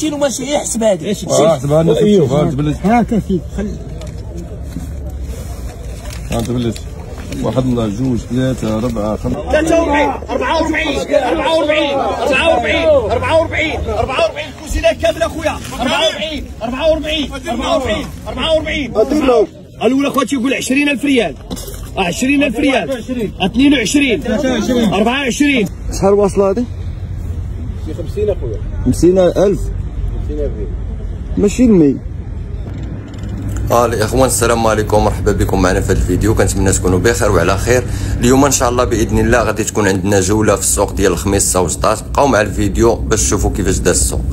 وماشي يحسب هذه. حسبها لنا شوفها انت بلش. هاكا فيك انت بلش. 1 2 3 4 5 43 44 44 44 44 44 الكوزينه كامله اخويا. 44 44 44 44 الاولى خواتي يقول 20000 ريال. 20000 ريال 22 24. شحال واصله هذه؟ شي 50 اخويا. 50000 50000 ماشي 100. الاخوان السلام عليكم، مرحبا بكم معنا في هذا الفيديو. كنتمنى تكونوا بخير وعلى خير. اليوم ان شاء الله باذن الله غادي تكون عندنا جوله في السوق ديال الخميس وسطات. بقاو مع الفيديو باش تشوفوا كيفاش داز السوق.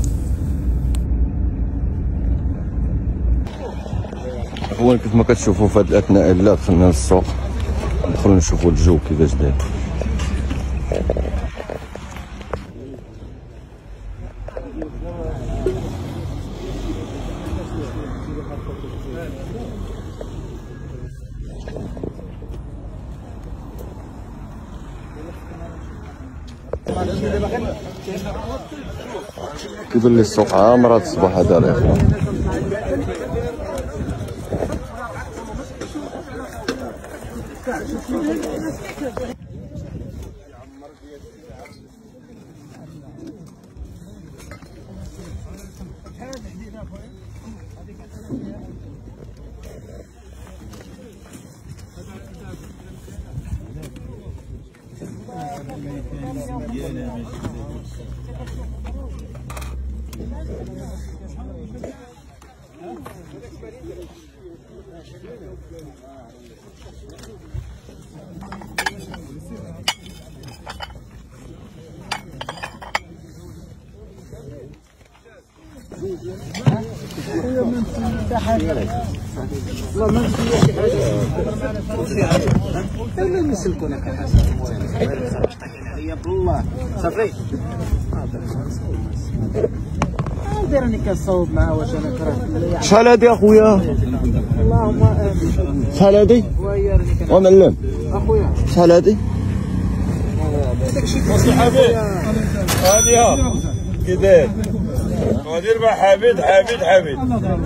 اخوان كيف ما كتشوفوا في هذه الاثناء لا دخلنا للسوق، ندخلوا نشوفوا الجو كيفاش داير. كيبان لي السوق عامر هذا الصباح هذا الاخوان. صافي داير راني كنصاوب معاه. واش انا كرهت شحال هادي اخويا؟ اللهم امين. شحال هادي؟ ومعلم اخويا شحال هادي؟ وصل حبيب هادي كي داير؟ ودير مع حميد حميد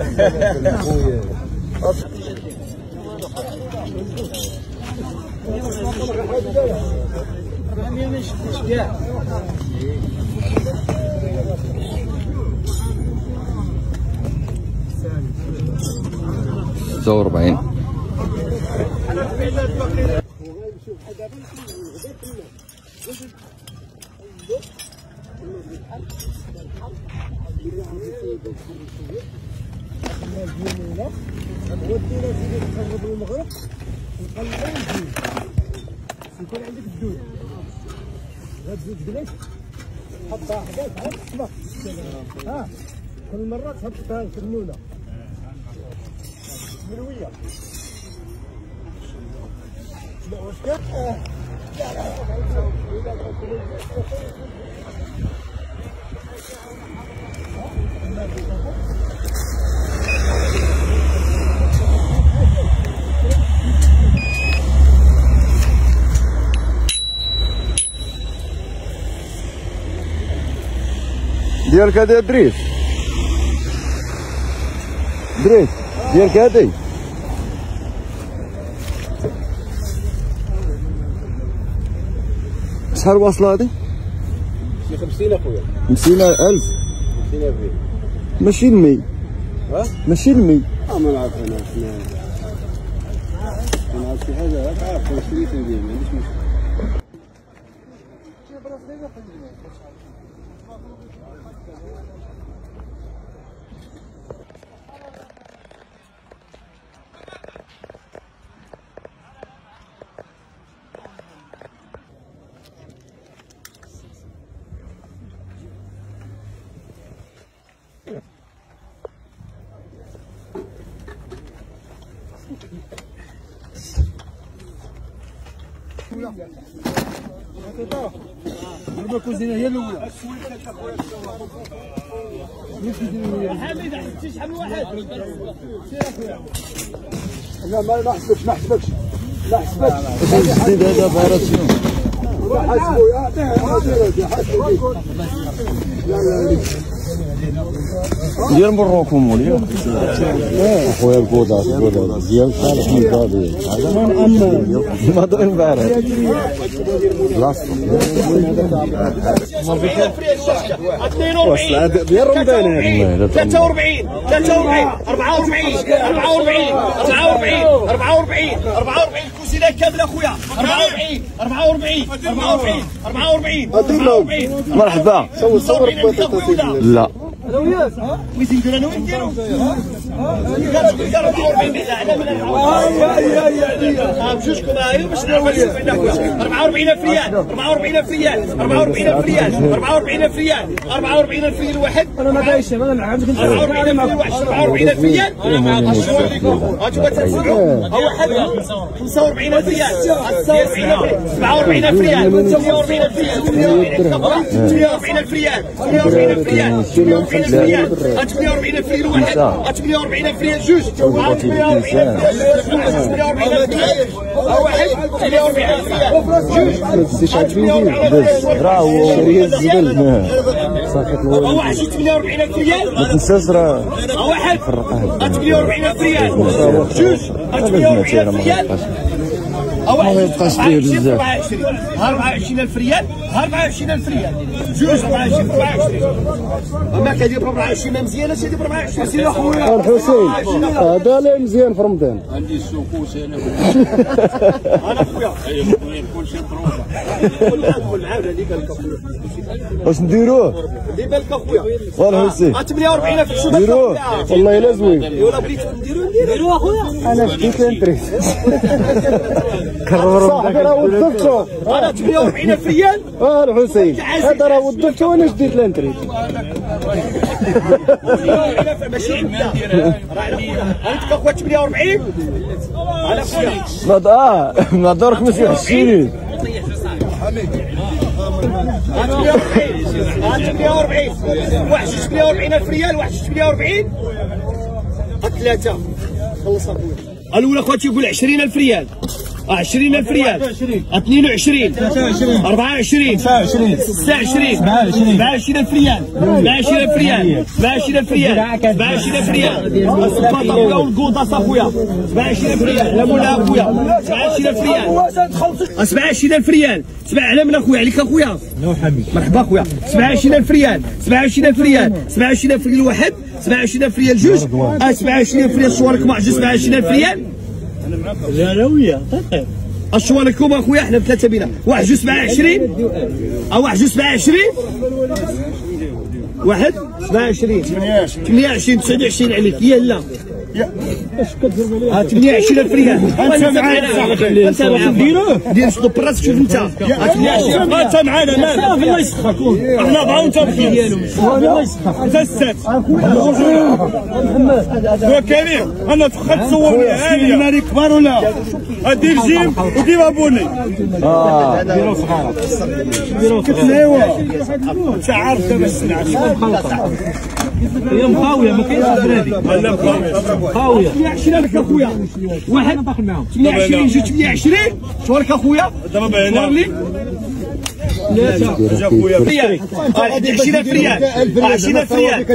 يكون عندك الدود غتزيد بلاش حطها حداك عاد الصباح. ها كل مره تحطها الكنونه مرويه. لا واش كان ديالك هادي دريس ديالك هادي شحال واصله هادي؟ شي 50 اخويا. 50000 50000 ماشي 100. ها ماشي 100. ما نعرف انا نعرف شي حاجه راك عارف شريت ندير ما عنديش مشكل. الكوزينه هي الاولى. حميد حسبتي شحال من واحد؟ لا ما حسبكش ما حسبكش. الجديد هذا فارسيون. حسبوا يا حسبوا. لا ديال مروكو مولي خويا الكوداس ديال صالح من كادي ما دور امبارح بلاصتو واش العدد ديال رمضان هذا 43 44 44 الكوزينه كامله خويا 44 مرحبا صور لا ويزيدوا لنا وين نديروا؟ بجوجكم هاي باش نعرفوا 44,000 ريال 44,000 ريال 44,000 ريال 44,000 ريال 44,000 ريال الواحد. انا ما دايش انا نعاودك 44,000 ريال هاتوا تنسمعوا واحد 45,000 ريال 47,000 ريال 48,000 ريال 48,000 ريال 48,000 ريال 48,000 ريال 48,000 ريال واحد 48,000 ريال جوج 48,000 ريال واحد 48,000 ريال جوج راهو شريه الزبل واحد 48,000 ريال ما تنساش راه واحد 48,000 ريال جوج 48,000 ريال ما يبقاش فيه بزاف 24,000 ريال 24,000 ريال جوج 24 اما كدير ب 24 ما مزياناش هادي ب 24 سيدي اخويا الحسين هذا لا مزيان في رمضان عندي السوقوس انا انا خويا كلشي مضروبه قول عاود هذيك بالك اخويا واش نديروه اللي بالك اخويا والحسين 48,000 شوف نديروه والله الا زوين ولا بغيتو نديروا اخويا انا بديت لانتريت صاحبي راه وظفتو انا 48,000 ريال الحسين هذا راه وظفتو وانا شديت لانتريت ماشي عندنا عندك اخويا 48 انا خويا ما دورك ما تحشيني 48 واحد 48,000 ريال واحد 48 ثلاثة خلص اخويا الاولى اخواتي يقول 20,000 ريال 20,000 ريال 22 24 26 27,000 ريال 27,000 ريال 27,000 ريال 27,000 ريال السباطه خويا والقوطاس اخويا 27,000 ريال لا مولا اخويا 27,000 ريال 27,000 ريال سمع على من اخويا عليك اخويا مرحبا اخويا 27,000 ريال 27,000 ريال 27,000 ريال واحد 27,000 ريال جوج 27,000 ريال شوارك معجز 27,000 ريال لا لا ويا الشوار لكم اخويا احنا بثلاثه بينا واحد جوج 27 او واحد جوج 27 واحد 27 28 29 عليك يلا اش كدير 28,000 ريال انت معانا انت نديروه دير صدب براسك شوف انت 28 انت معانا مالك الله يسخرك احنا بغاو انت ديالهم الله يسخرك انت السات محمد كريم انا تخلت تصورني هانيه مالي كبار ولا دير جيم ودير ابوني ديروا صغار ديروا صغار انت عارف دابا السلعه هي مخاويه ما كاينش الدراري لا مخاويه 28,000 اخويا واحد 28 جوج 28 شوارك اخويا دابا هنا ثلاثة 20,000 ريال 20,000 ريال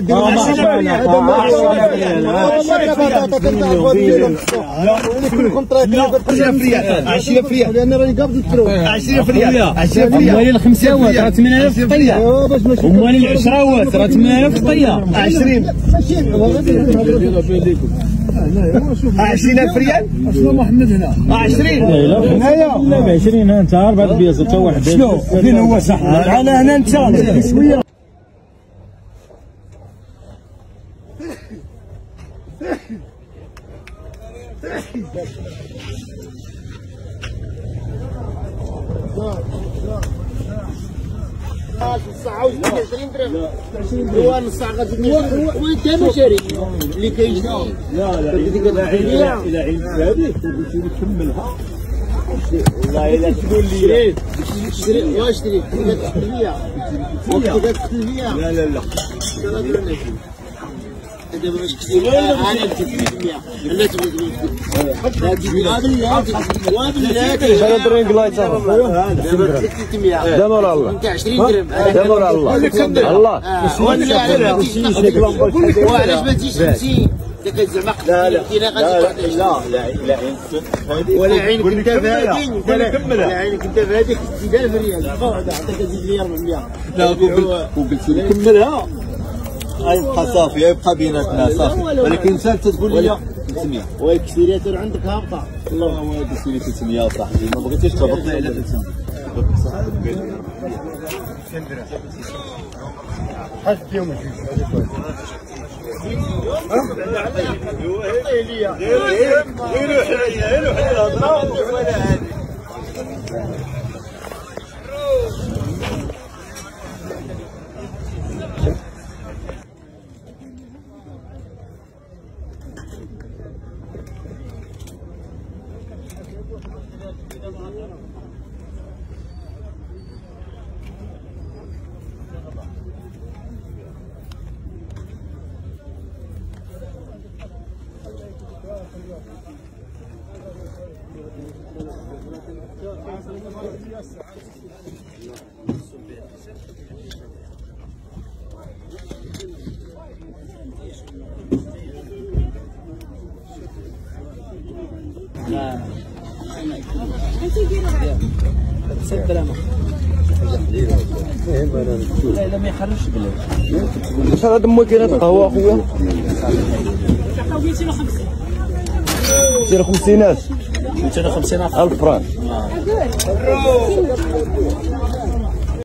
20,000 ريال لان راني قابض الترو 20,000 ريال 20,000 ريال اموالي الخمساوات راه 8,000 طيه اموالي العشراوات راه 8,000 طيه 20 20,000 ريال شنو محمد هنا 20 هنايا لا ب 20 انت عارف هاد البياض حتى واحد شنو فين هو صح انا هنا انت شويه الساعة 20 درهم هو نص ساعة غادي وانت مشاري اللي كيجي لا الى عين هذيك قلت لي كملها والله الا تقول لي شري واش شري لا لا لا دابا باش كثير انا كنت 100 لا تبغي شحال الدرينك لايت دابا 300 دابا ولا الله انت 20 درهم دابا ولا الله الله وعلاش ما تجيش 50 انت زعما لا لا ولا عينك انت فهادي ولا عينك انت فهادي 6000 ريال عطاك زيد لي 400 لا وقلت لي كملها غيبقى صافي غيبقى بيناتنا صافي ولكن انت تقول لي 300 والكسيريات عندك هابطه والله هو قلت لي 300 صاحبي ما بغيتيش تهبط لي على 300 حد يوم لا ما يخرجش بلا شحال هاد امك كاينه القهوه اخويا 250 250 250 1000 فرانك